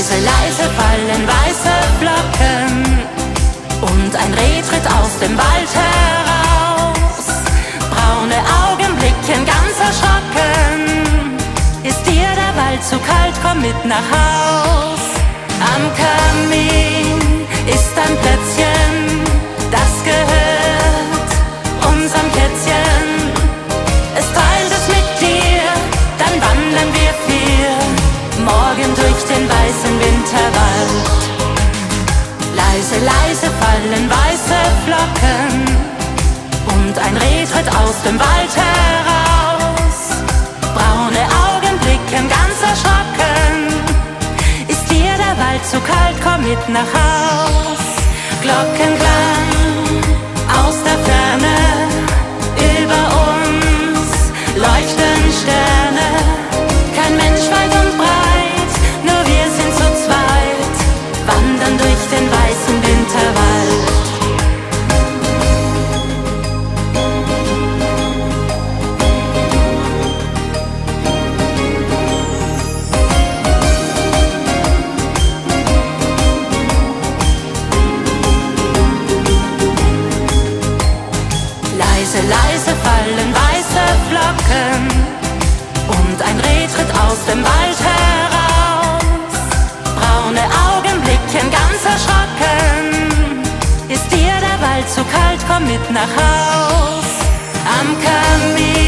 Leise, leise fallen weiße Flocken und ein Reh tritt aus dem Wald heraus. Braune Augen blicken ganz erschrocken. Ist dir der Wald zu kalt, komm mit nach Haus. Am Kamin ist ein Plätzchen, das gehört unserem Kätzchen. Es teilt es mit dir, dann wandern wir vier morgen durch den weißen Winterwald. Leise, leise fallen weiße Flocken und ein Reh tritt aus dem Wald heraus. Braune Augen blicken ganz erschrocken. Ist dir der Wald zu kalt, komm mit nach Haus. Glockenklang aus der Ferne, über uns leuchten Sterne. Kein Mensch weit und breit, nur wir sind zu zweit, wandern durch den weißen Winterwald. Leise, leise fallen weiße Flocken und ein Reh tritt aus dem Wald heraus. Braune Augen blicken ganz erschrocken. Ist dir der Wald zu kalt, komm mit nach Haus. Am Kamin